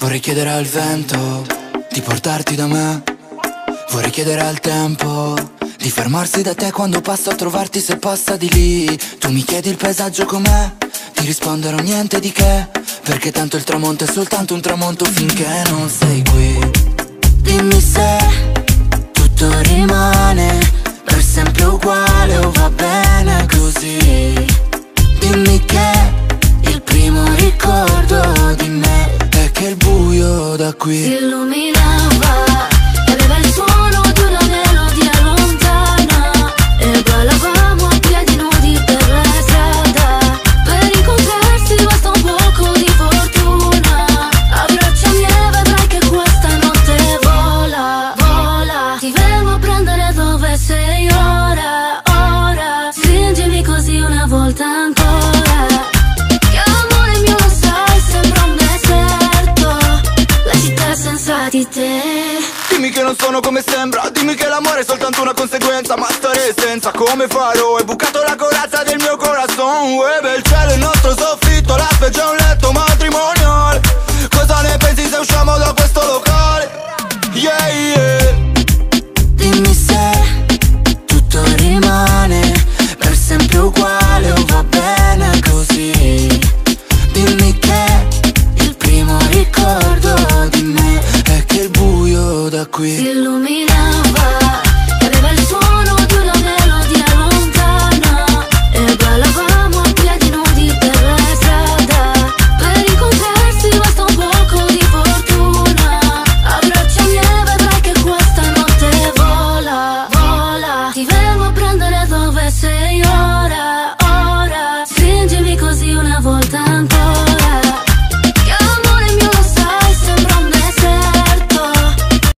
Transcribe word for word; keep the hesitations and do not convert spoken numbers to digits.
Vorrei chiedere al vento di portarti da me. Vorrei chiedere al tempo di fermarsi da te quando passo a trovarti, se passa di lì. Tu mi chiedi il paesaggio com'è, ti risponderò niente di che, perché tanto il tramonto è soltanto un tramonto finché non sei qui. Dimmi se tutto rimane per sempre uguale o va bene così. Dimmi che il primo ricordo di me è che il buio da qui si illuminava e aveva il suono di una melodia lontana, e ballavamo a piedi nudi per la strada. Per incontrarsi basta un poco di fortuna. Abbracciami e vedrai che questa notte vola, vola. Ti vengo a prendere dove sei ora, ora. Stringimi così una volta ancora. Che amore mio lo sai, sembra un deserto, la città senza di te. Dimmi che non sono come sembra, dimmi che l'amore è soltanto una conseguenza, ma stare senza come farò? Hai bucato la corazza del mio corazon. Uè, il cielo è il nostro soffitto, la specie è un letto matrimonial. Cosa ne pensi se usciamo da questo locale? Yeah, yeah. Dimmi se tutto rimane per sempre uguale o va bene così. Dimmi che il primo ricordo di me è che il buio da qui si illuminava e aveva il suono di una melodia lontana, e ballavamo a piedi nudi per la strada. Per incontrarsi basta un poco di fortuna. Abbracciami e vedrai che questa notte vola, vola. Ti vengo a prendere dove sei ora, ora. Stringimi così una volta ancora.